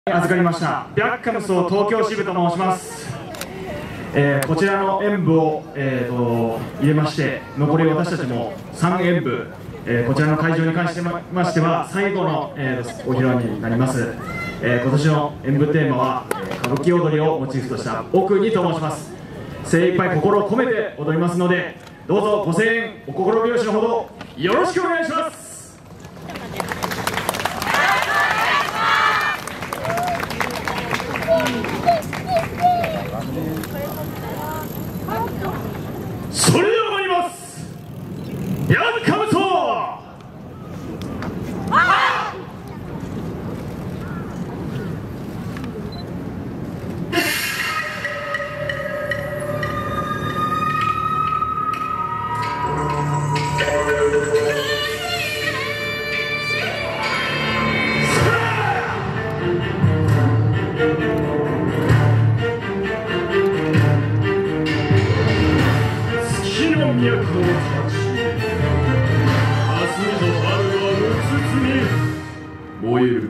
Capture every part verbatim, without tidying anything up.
預かりましたビャッカムスを東京支部と申します。えー、こちらの演舞を、えー、と入れまして残り私たちもさん演舞、えー、こちらの会場に関してましては最後の、えー、お披露目になります。えー、今年の演舞テーマは、えー、歌舞伎踊りをモチーフとした奥にと申します。精一杯心を込めて踊りますので、どうぞご声援お心拍子のほどよろしくお願いします。それでは参ります。ビャッカムス都を立ち、明日の春はうつつに燃える。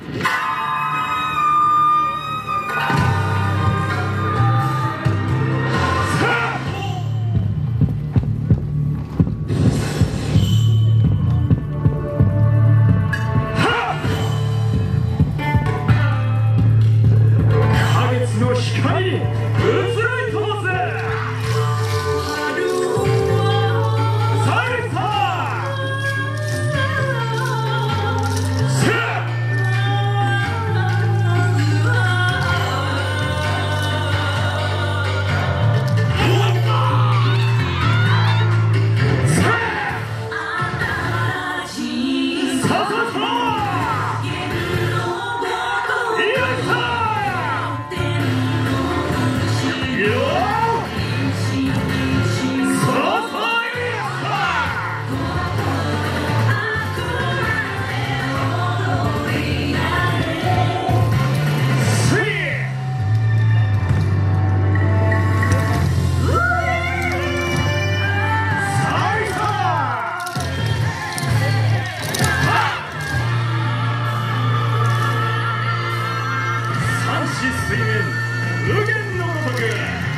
花月の光に移り飛ばせ。水面無限のごとく。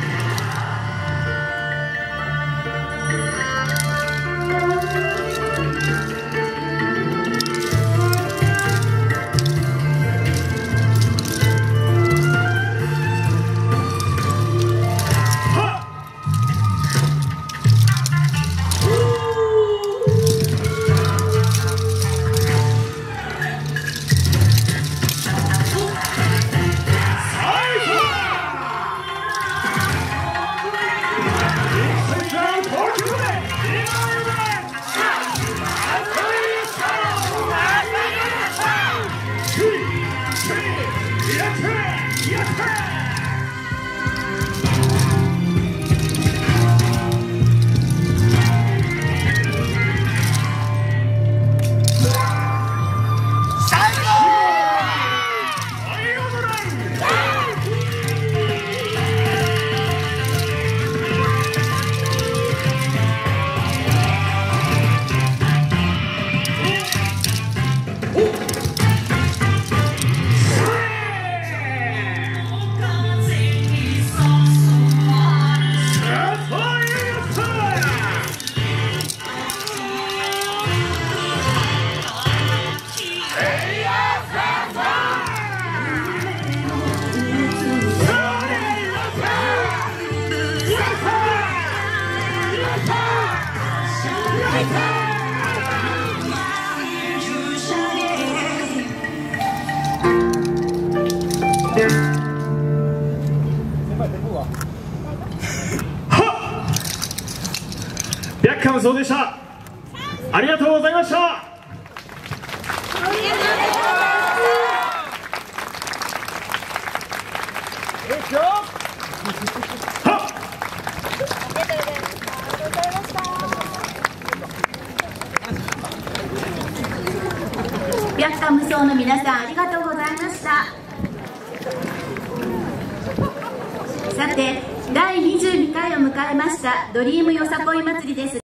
ビャッカムスでした。ありがとうございました。 ビャッカムスの皆さん、ありがとうございました。さて、だいにじゅうにかいを迎えましたドリームよさこい祭りです。